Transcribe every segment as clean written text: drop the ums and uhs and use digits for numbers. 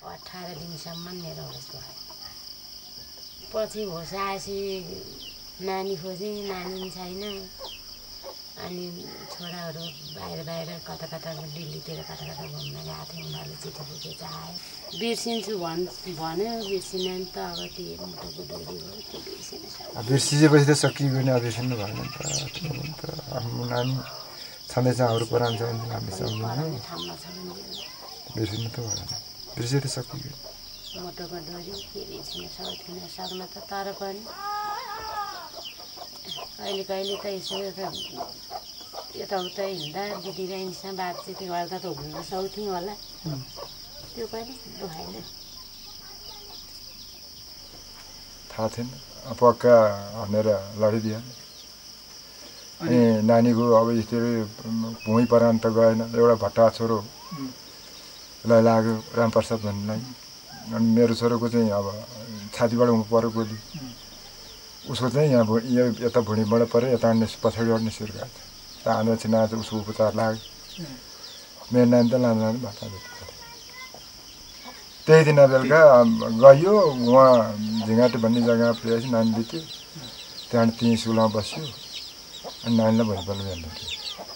18 दिनसम्म मेरो होस भयो पछि होस आएपछि नानी खोजेँ नानी छैन अनि छोराहरू बाहिर कता दिल्लीतिर कता घुम्न गएको थियो उनीहरूले चिठी बुझेछ आए बिर्सिन्छु भन्यो बिर्सिन नि त अब त्यो मुटुको डोरी भयो त्यो बिर्सिन बिर्सिएपछि त सकिएको नि बिर्सिनु भएन नि त आफ्नो नानी छँदैछ हाम्रो पुरानो छ भने हामी सक्दैनौँ बिर्सिनु त भएन बिर्सिए त सकियो मुटुको डोरी के बिर्सिन सक्न त तर पनि कहिले त यसो यताउता हिँड्दा दिदी बहिनीसँग बातचित गर्दा त हुन सक्थ्यौँ होला त्यो पनि दुखाएन थाहा थिएन पक्का भनेर लडिदियो अनि नानीको अब यसरी भुइँ परान त गएन एउटा भट्टा छोरोलाई लाग्यो रामप्रसाद भन्नेलाई अनि मेरो छोरोको चाहिँ अब छातीबाट पऱ्यो गोली उसको चाहिँ यहाँ यता भुँडीबाट पऱ्यो यता पछाडिबाट निस्केर गएको थियो आँदा छिना उसको उपचार लाग्यो मेरो नानी त लाँदा भत्ता त्यही दिन बेलुका गयो उहाँ झिँगाटे भन्ने जग्गा पुगेपछि नानी बित्यो त्यहाँदेखि त्यहीँ स्कुलमा बस्यो अनि नानीलाई भोलिपल्ट बिहान थियो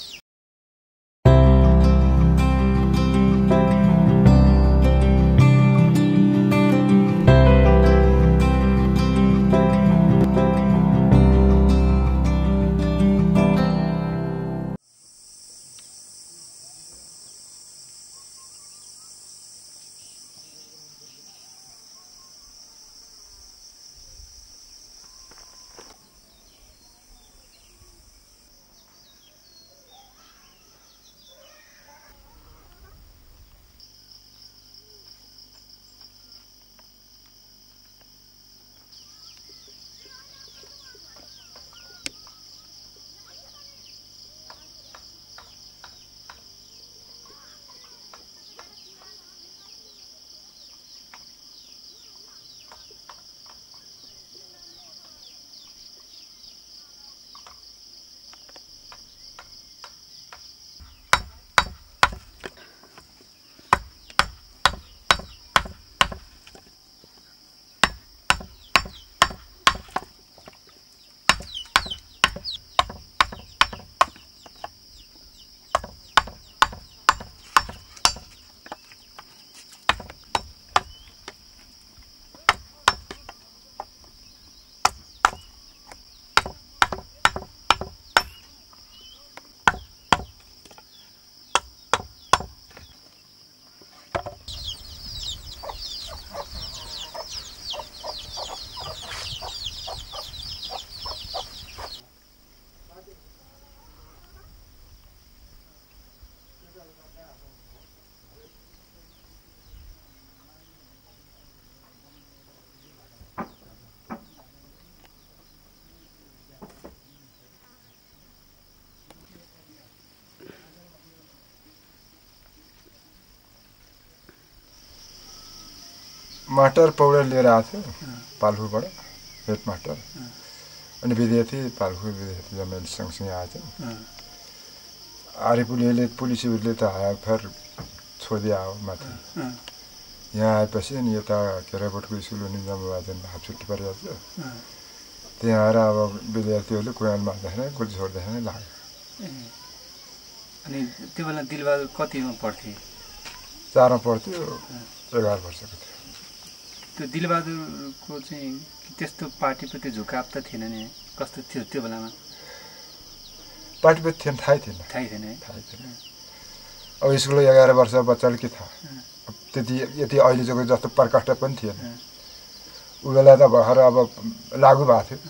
मास्टर पौडा लिएर आएको थियो पाल्फुबाट हेड मास्टर अनि विद्यार्थी पाल्फु विद्यार्थी जमेल सँगसँगै आएछ आरिपुलिले पुलिसहरूले त हायर छोडिदियो आयो माथि यहाँ आएपछि अनि यता केराकोटको स्कुल हुने जम्मावादन हाफ छुट्टी परेको थियो त्यहाँ आएर अब विद्यार्थीहरूले कुरान मार्दाखेरि गोली छोड्दाखेरि लाग्यो अनि त्यो बेला दिलबहादुर कतिमा पढ्थे 4 मा पढ्थ्यो 11 वर्षको थियो त्यो दिलबहादुरको चाहिँ त्यस्तो पार्टीप्रति झुकाव त थिएन नि कस्तो थियो त्यो बेलामा पार्टीप्रति थिएन थाहै थिएन अब स्कुलको 11 वर्ष बच्चाले के थाहा त्यति यति अहिलेको जस्तो प्रकाष्ठ पनि थिएन उ बेला त भर्खर अब लागु भएको थियो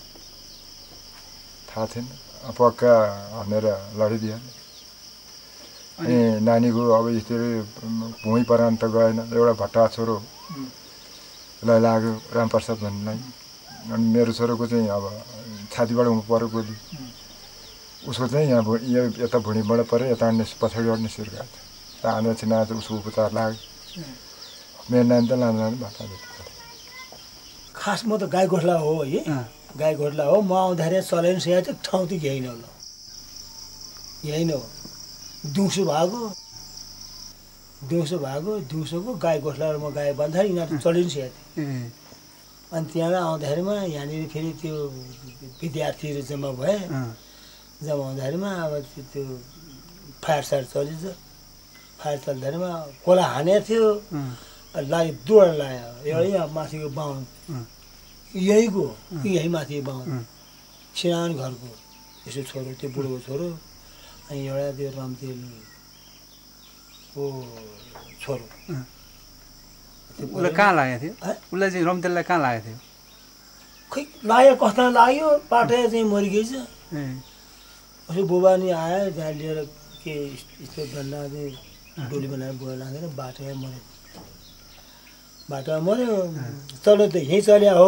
थाहा थिएन पक्का भनेर लडिदियो अनि नानीको अब यसरी भुइँ परान त गएन एउटा भट्टा छोरोलाई लाग्यो रामप्रसाद भन्नेलाई अनि मेरो छोरोको चाहिँ अब छातीबाट पऱ्यो गोली उसको चाहिँ यहाँ यता भुँडीबाट पऱ्यो यता पछाडिबाट निस्केर गएको थियो आँदा छिना उसको उपचार लाग्यो मेरो नानी त लाँदा भत्ता खास म त गाई गोठला हो है गाई गोठला हो म आउँदाखेरि चलाइन सेवा चाहिँ ठाउँ त यही नै हो दिउँसो भएको दिउँसो भएको दिउँसोको गाई गोठला र म गाई बाँध्दाखेरि यिनीहरू चलिन्सेका थिए अनि त्यहाँबाट आउँदाखेरिमा यहाँनिर फेरि त्यो विद्यार्थीहरू जम्मा भए जम्मा हुँदाखेरिमा अब त्यो फायर सायर चलिन्छ फायर चल्दाखेरिमा खोला हानेको थियो लाग्यो दुवटा लाग्यो एउटा यहाँ माथिको बाहुन यहीँको यहीँ माथि बाहुन सिरान घरको यसो छोरो त्यो बुढोको छोरो अनि एउटा त्यो रमतेलको छोरो उसलाई कहाँ लागेको थियो उसलाई चाहिँ रमतेललाई कहाँ लागेको थियो खै लाग्यो कस्तो लाग्यो पाटे चाहिँ मरिगएछ उसले बुबा नि आयो त्यहाँ लिएर के यस्तो भन्दा चाहिँ डोली बनाएर बुवा लाँदैन बाटोमा मऱ्यो बाटोमा मऱ्यो चलो त यहीँ चल्या हो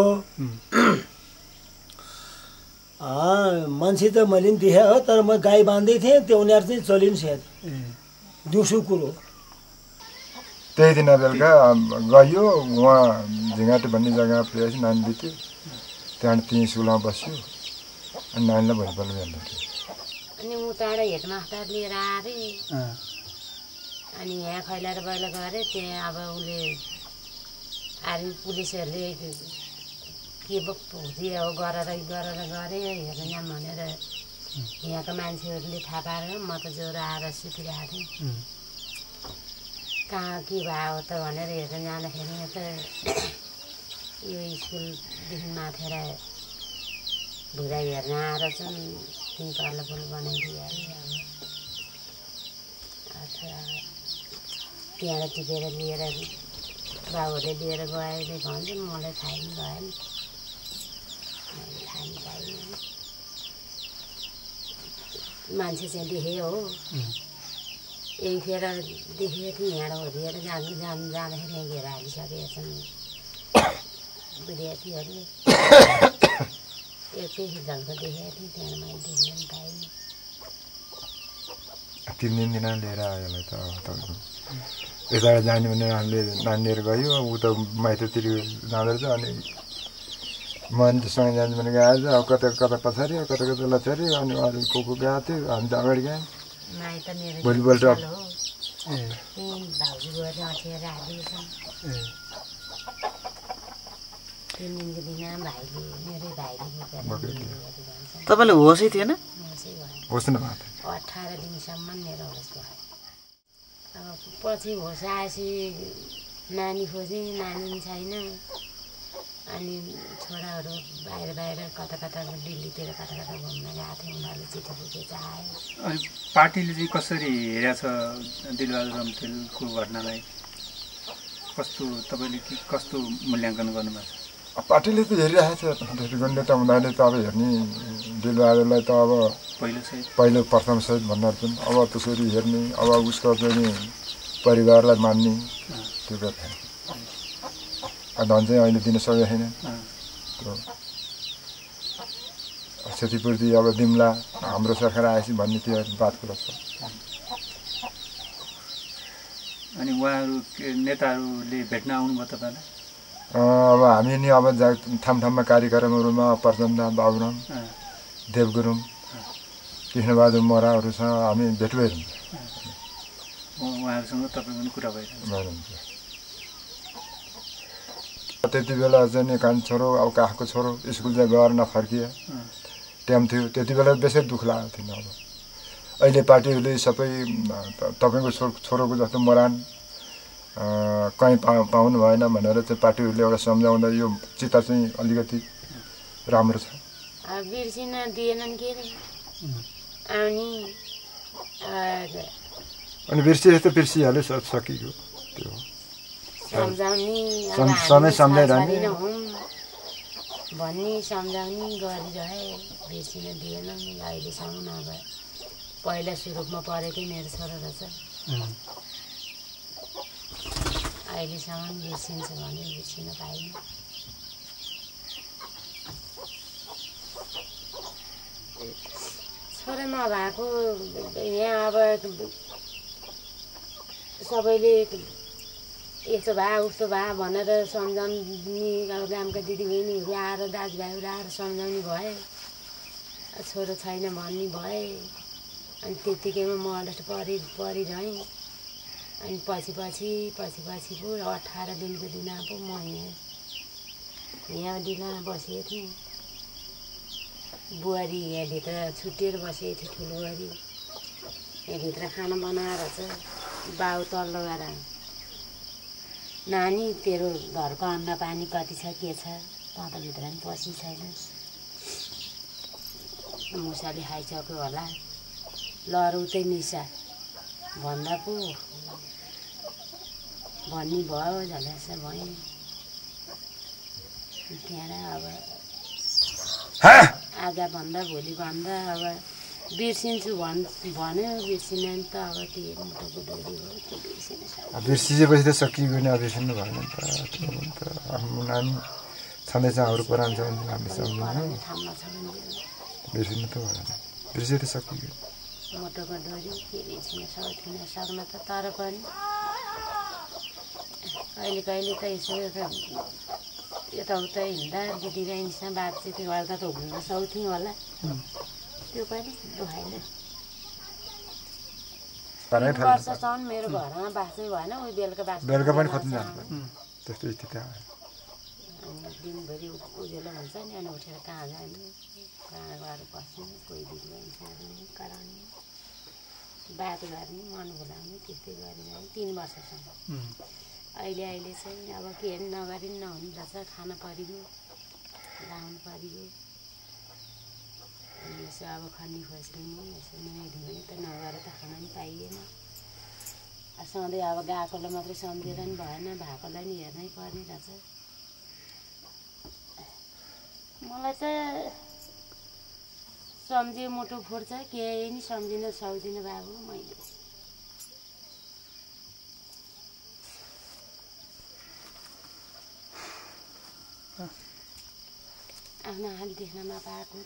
मान्छे त मैले पनि देखेँ हो तर म गाई बाँध्दै थिएँ त्यो उनीहरू चाहिँ चलिन् सायद दिउँसो कुरो त्यही दिन बेलुका गयो उहाँ झिँगाटे भन्ने जग्गा पुगेपछि नानी बित्यो त्यहाँबाट त्यहीँ सुलामा बस्यो अनि नानीलाई भोलिपल्ट बिहान अनि उताबाट हेडमास्टर लिएर आएर अनि यहाँ खैलाएर बैला गरे त्यहाँ अब उसले आर्मी पुलिसहरूले के भुजिया हो गरेर गरे हेर्नु यहाँ भनेर यहाँको मान्छेहरूले थाहा पारेर म त ज्वरो आएर सुतिरहेको थिएँ कहाँ के भयो त भनेर हेर्न जाँदाखेरि त यो स्कुलदेखि माथेर भुजा हेर्न आएर चाहिँ तिन तल्लो पुल बनाइदिइहाल्यो त्यहाँबाट टिपेर लिएर बाबुहरूले लिएर गयो भने भन्छ मलाई थाहा पनि भएन थाहा पनि पाइनँ मान्छे चाहिँ देखेँ हो यही फेर देखेको थिएँ यहाँबाट होरिएर जाँदाखेरि यहाँ घेर हालिसकेका छन् विद्यार्थीहरूले एकैखेप झल्को देखेको थिएँ त्यहाँबाट मैले देख्न पनि पाइनँ 3 दिन लिएर आयो होला त तपाईँको यताबाट जाने भने हामीले नानीहरू गयो ऊ त माइततिर जाँदो रहेछ अनि म अनि त्यससँग जाने भने गएछ अब कता कता पछाडि कता कता लछाडि अनि अरू को गएको थियो हामी त अगाडि गयौँ भोलिपल्ट तपाईँले होसै थिएन होस् न 18 दिनसम्म मेरो होस भयो अब पछि होस आएपछि नानी खोजेँ नानी पनि छैन अनि छोराहरू बाहिर कता कता दिल्लीतिर कता कता घुम्न गएको थियो उनीहरूले चिठी बुझेर आयो अनि पार्टीले चाहिँ कसरी हेरेछ दिलबहादुर रमतेलको घटनालाई कस्तो तपाईँले कस्तो मूल्याङ्कन गर्नुभएको छ पार्टीले त हेरिरहेको छ गण्यता हुँदाखेरि त अब हेर्ने दिलबहादुरलाई त अब पहिलो प्रथम सहित भन्नार पनि अब त्यसरी हेर्ने अब उसको चाहिँ परिवारलाई मान्ने त्यो କଥା धन चाहिँ अहिले दिन सकेको छैन त्यो क्षतिपूर्ति अब दिम्ला हाम्रो सरकार आएपछि भन्ने त्यो बात कुरा छ अनि उहाँहरू नेताहरूले भेट्न आउनुभयो तपाईँलाई अब हामी नि अब ठाउँमा कार्यक्रमहरूमा प्रचण्ड बाबुराम देवगुरुङ कृष्णबहादुर मोराहरूसँग हामी भेट भइरहन्छ उहाँहरूसँग तपाईँ पनि कुरा भइरहन्छ त्यति बेला चाहिँ कान छोरो अब काखको छोरो स्कुल चाहिँ गएर नफर्किए टाइम थियो त्यति बेला बेसै दुःख लागेको थिएन अब अहिले पार्टीहरूले सबै तपाईँको छोरोको जस्तो मरान कहीँ पाउनु भएन भनेर चाहिँ पार्टीहरूले एउटा सम्झाउँदा यो चिता चाहिँ अलिकति राम्रो छ बिर्सिन दिएनन् के रे अनि बिर्सिए त बिर्सिहाल्यो सकियो त्यो सम्झाउने सम्झाइरहने भन्ने सम्झाउने गरिरहे बिर्सिन दिएन अहिलेसम्म अब पहिला सुरुमा परेकै मेरो छोरो रहेछ अहिलेसम्म बिर्सिन्छ भने बिर्सिन पाइनँ छोरा नभएको यहाँ अब सबैले यस्तो भए उस्तो भए भनेर सम्झाउने अब गामका दिदीबहिनीहरू आएर दाजुभाइहरू आएर सम्झाउने भए छोरो छैन भन्ने भए अनि त्यत्तिकैमा म अलस्ट परिरहेँ अनि पछि पो 18 दिनको दिन पो म यहाँ डिलामा बसेको थिएँ। बुहारी यहाँभित्र छुट्टिएर बसेको थियो, ठुलो बुहारी यहाँभित्र खाना बनाएर चाहिँ बाउ तल्लो गएर नानी तेरो घरको अन्न पानी कति छ के छ त त भित्र पनि पसी छैनस्, मुसाले खाइसक्यो होला, लरु चाहिँ निसा भन्दा पो भन्ने भयो झल्यास भयो। त्यहाँ अब आज भन्दा भोलि भन्दा अब बिर्सिन्छु भन्यो, बिर्सिने नि त अब त्यो मुटुको डोरी हो, त्यो बिर्सिन सक्छ। बिर्सिएपछि त सकियो नि, बिर्सिनु भएन नि त। आफ्नो नानी छँदैछ, हाम्रो पुरानो छ भने हामी सम्झिँदैन, बिर्सिनु त भएन, बिर्सिए त सकियो। मुटुको डोरी के बिर्सिन सक्न त, तर पनि कहिले त यसो यताउता हिँड्दा दिदी बहिनीसँग बातचित गर्दा त हुन सक्थ्यौँ होला, त्यो पनि दुखाएन। 3 वर्षसम्म मेरो घरमा बाँच्नै भएन, उही बेलुका पनि खोज्नु जानु त्यस्तो स्थिति आयो। दिनभरि उज्यालो हुन्छ नि, अनि उठेर कहाँ जाने, कहाँ गएर बस्ने, कोही दिदी बहिनीसँग कराउने, बात गर्ने, मन भुलाउने, त्यस्तै गरिरह्यो 3 वर्षसम्म। अहिले चाहिँ अब के नगरी नहुने रहेछ, खान परिगयो, लाउनु परिगयो। अनि यसो अब खनी खोज्ने, यसो नुहाइधुवाइ त नगएर त खान पनि पाइएन। सधैँ अब गएकोलाई मात्रै सम्झेर पनि भएन, भएकोलाई नि हेर्नै पर्ने रहेछ। मलाई त सम्झियो मुटु फुट्छ, केही नि सम्झिन सक्दिनँ बाबु मैले। आफ्नो हाल देख्न नपाएको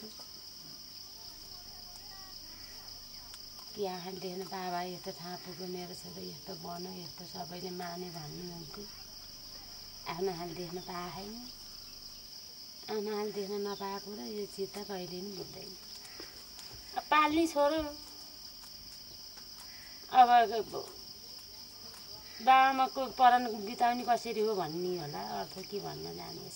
कि आँखाले देख्न पाए भए यस्तो थाहा पुग्यो मेरो छोरा यस्तो बन्यो, यस्तो सबैले माने भन्नुहुन्थ्यो। आफ्नो हाल देख्न पाएन, आफ्नो हाल देख्न नपाएको र यो चित्त कहिले पनि बुझ्दैन। पाल्ने छोरो अब बाबाआमाको परान बिताउने कसरी हो भन्ने होला, अर्थ के भन्न जानेछ।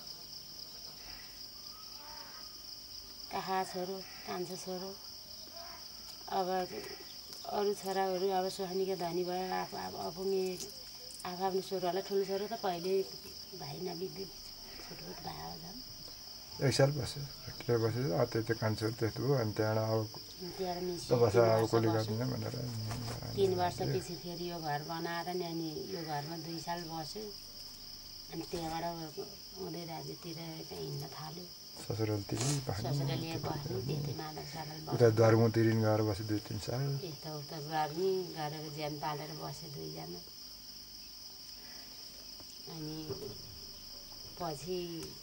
काखा छोरो, कान्छो छोरो, अब अरू छोराहरू अब सोहानीको धनी भयो, आफूले आफ्नो छोराहरूलाई, ठुलो छोरो त पहिले भाइ नबित्दै छुटफुट भयो झन्। 1 साल बस्यो, त्यति कान्छो त्यस्तो भयो। अनि त्यहाँबाट अब बसा अब कसले गर्दिनँ भनेर 3 वर्षपछि फेरि यो घर बनाएर नि, अनि यो घरमा 2 साल बस्यो। अनि त्यहाँबाट हुँदै राज्यतिर हिँड्न थाल्यो। ससुरालीतिर ससुराली बस्ने, त्यति मादल सादल उता द्वारमुतिर गएर बस्यो 2-3 साल। यताउता गर्ने, गरेर ज्यान पालेर बस्यो 2 जना। अनि पछि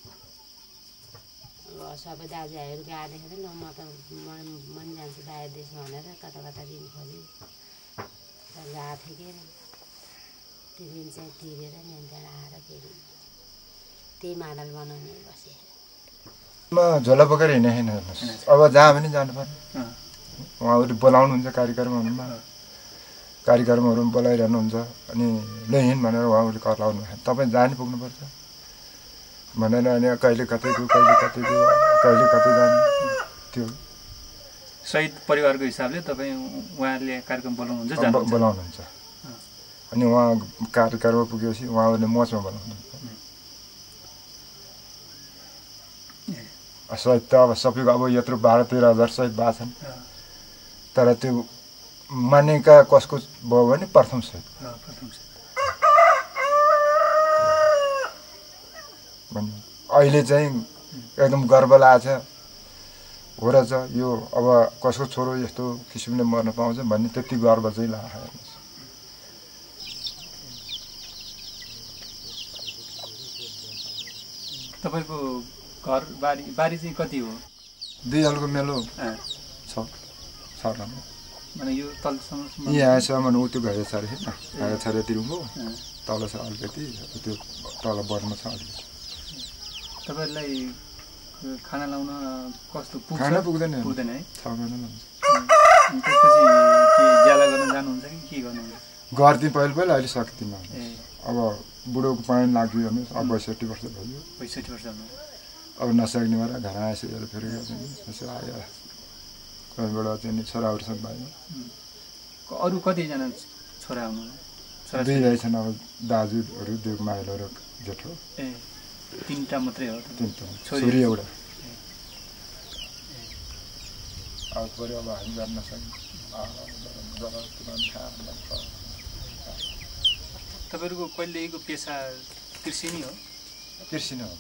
सबै दाजुभाइहरू गए देखेर ल म त मन जान्छु बाहिर देश भनेर कता दिन खोज्यो। गएको थिएँ के त्यो दिन चाहिँ तिरेर नि त्यहाँ आएर फेरि त्यही मादल बनाउने बसेँ। म झोला बोकेर हिँडेन हेर्नुहोस्, अब जहाँ पनि जानुपर्ने। उहाँहरू बोलाउनुहुन्छ कार्यक्रमहरूमा, कार्यक्रमहरू बोलाइरहनुहुन्छ। अनि ल हिँड भनेर उहाँहरूले कराउनु भयो, तपाईँ जानु पुग्नुपर्छ भनेर। अनि कहिले कतै गयो, कहिले कतै जाने। त्यो शहीद परिवारको हिसाबले तपाईँ उहाँहरूले कार्यक्रम बोलाउनुहुन्छ। अनि उहाँ कार्यक्रममा पुगेपछि उहाँहरूले मचमा बोलाउनुहुन्छ। शहीद त अब सबैको अब यत्रो 12-13 हजार शहीद भएको छन्, तर त्यो मानेका कसको भयो भने प्रथम शहीद अहिले चाहिँ एकदम गर्व लागेछ हो रहेछ। यो अब कसको छोरो यस्तो किसिमले मर्न पाउँछ भन्ने त्यति गर्व चाहिँ लाग्यो। तपाईँको घर बारी चाहिँ कति हो? 2 हलको मेलो छ माने यो तलसम्म यहाँसम्म उ त्यो घाइ छ अरे छारेतिर हो, तल छ अलिकति, त्यो तल बर्मा छ अलिकति। तपाईँहरूलाई खाना लाउन कस्तो पुग्छ? खाना पुग्दैन है, 6 महिना लाग्छ। त्यसपछि के ज्याला गर्न जानुहुन्छ कि के गर्नुहुन्छ? गर्थेँ पहिला अहिले सक्दिनँ ए अब बुढोको पानी लाग्यो भने अब 62 वर्ष भयो 65 वर्ष हुनु अब नसक्ने भएर घर आएछ हेर फेरि यसो आयो घरबाट चाहिँ नि छोराहरूसँग भयो अरू कतिजना छोरा हुनु छोरा दुई भाइ छन् अब दाजुहरू दुई माइलो र जेठो ए तीनटा मात्रै हो तिनवटा छोरी छोरी एउटा अब पऱ्यो अब हामी गर्न सक्ने तपाईँहरूको पहिलेको पेसा कृषि नै हो कृषि नै हो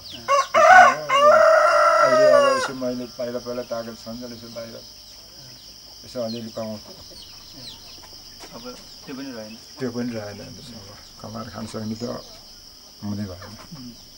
अहिले अब यसो मैले पहिला तागत सन्जेल यसो बाहिर यसो अलिअलि कमाउँछु अब त्यो पनि रहेन त्यो पनि रहेन अब कमाएर खान सक्ने त हुँदै भएन